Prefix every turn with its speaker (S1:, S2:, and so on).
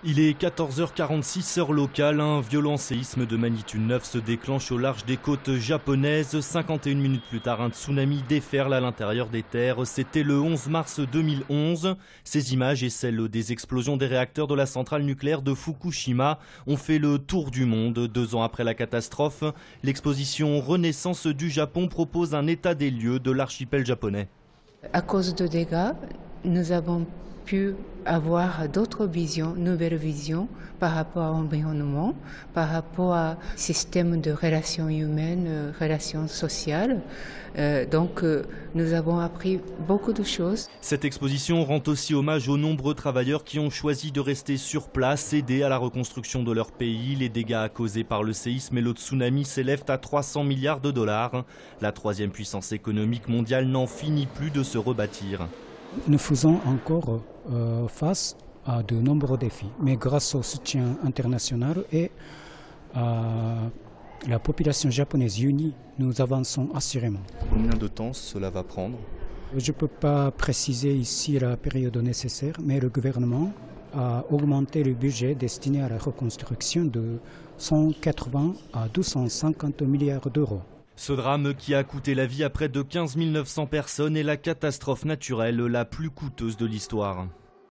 S1: Il est 14h46 heure locale, un violent séisme de magnitude 9 se déclenche au large des côtes japonaises. 51 minutes plus tard, un tsunami déferle à l'intérieur des terres. C'était le 11 mars 2011. Ces images et celles des explosions des réacteurs de la centrale nucléaire de Fukushima ont fait le tour du monde. 2 ans après la catastrophe, l'exposition Renaissance du Japon propose un état des lieux de l'archipel japonais.
S2: À cause de dégâts, nous avons pu avoir d'autres visions, nouvelles visions par rapport à l'environnement, par rapport à système de relations humaines, relations sociales. Nous avons appris beaucoup de choses.
S1: Cette exposition rend aussi hommage aux nombreux travailleurs qui ont choisi de rester sur place, aider à la reconstruction de leur pays. Les dégâts causés par le séisme et le tsunami s'élèvent à 300 milliards de dollars. La troisième puissance économique mondiale n'en finit plus de se rebâtir.
S3: Nous faisons encore face à de nombreux défis, mais grâce au soutien international et à la population japonaise unie, nous avançons assurément.
S1: Combien de temps cela va prendre?
S3: Je ne peux pas préciser ici la période nécessaire, mais le gouvernement a augmenté le budget destiné à la reconstruction de 180 à 250 milliards d'euros.
S1: Ce drame qui a coûté la vie à près de 15 900 personnes est la catastrophe naturelle la plus coûteuse de l'histoire.